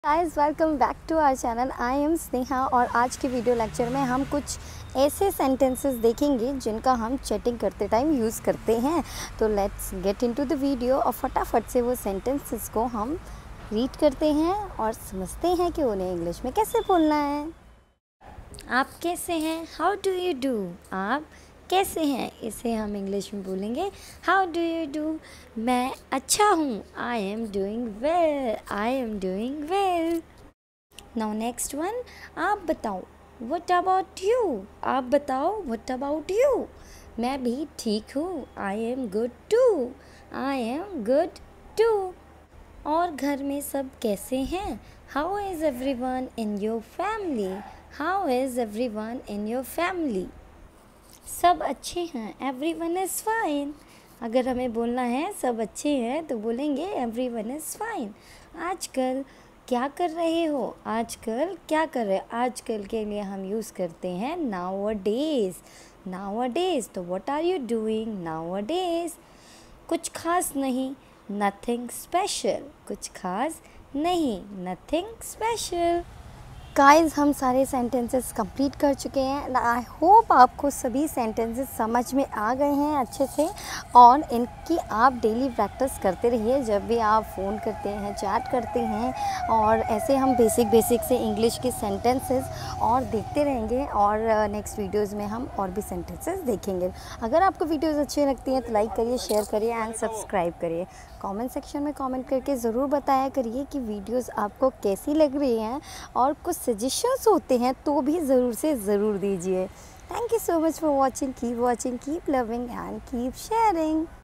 Guys welcome back to our channel. I am Sneha और आज के वीडियो लेक्चर में हम कुछ ऐसे सेंटेंसेस देखेंगे जिनका हम चैटिंग करते टाइम यूज़ करते हैं। तो let's get into the video और फटाफट से वो सेंटेंसेस को हम रीड करते हैं और समझते हैं कि उन्हें इंग्लिश में कैसे बोलना है। आप कैसे हैं? How do you do? आप कैसे हैं? इसे हम इंग्लिश में बोलेंगे हाउ डू यू डू। मैं अच्छा हूँ। I am doing well. I am doing well. Now next one, आप बताओ। What about you? आप बताओ। What about you? मैं भी ठीक हूँ। I am good too. I am good too. और घर में सब कैसे हैं? How is everyone in your family? How is everyone in your family? सब अच्छे हैं। Everyone is fine. अगर हमें बोलना है सब अच्छे हैं तो बोलेंगे एवरीवन इज़ फाइन। आजकल क्या कर रहे हो? आजकल क्या कर रहे हो? आजकल के लिए हम यूज़ करते हैं नाउअडेज़। नाउअडेज़ तो what are you doing nowadays? कुछ खास नहीं। Nothing special. कुछ खास नहीं। Nothing special. गाइस हम सारे सेंटेंसेस कंप्लीट कर चुके हैं। आई होप आपको सभी सेंटेंसेस समझ में आ गए हैं अच्छे से और इनकी आप डेली प्रैक्टिस करते रहिए जब भी आप फ़ोन करते हैं, चैट करते हैं। और ऐसे हम बेसिक से इंग्लिश के सेंटेंसेस और देखते रहेंगे और नेक्स्ट वीडियोज़ में हम और भी सेंटेंसेस देखेंगे। अगर आपको वीडियोज़ अच्छी लगती हैं तो लाइक करिए, शेयर करिए एंड सब्सक्राइब करिए। कमेंट सेक्शन में कमेंट करके ज़रूर बताया करिए कि वीडियोस आपको कैसी लग रही हैं और कुछ सजेशंस होते हैं तो भी ज़रूर से ज़रूर दीजिए। Thank you so much for watching. Keep watching, keep loving and keep sharing.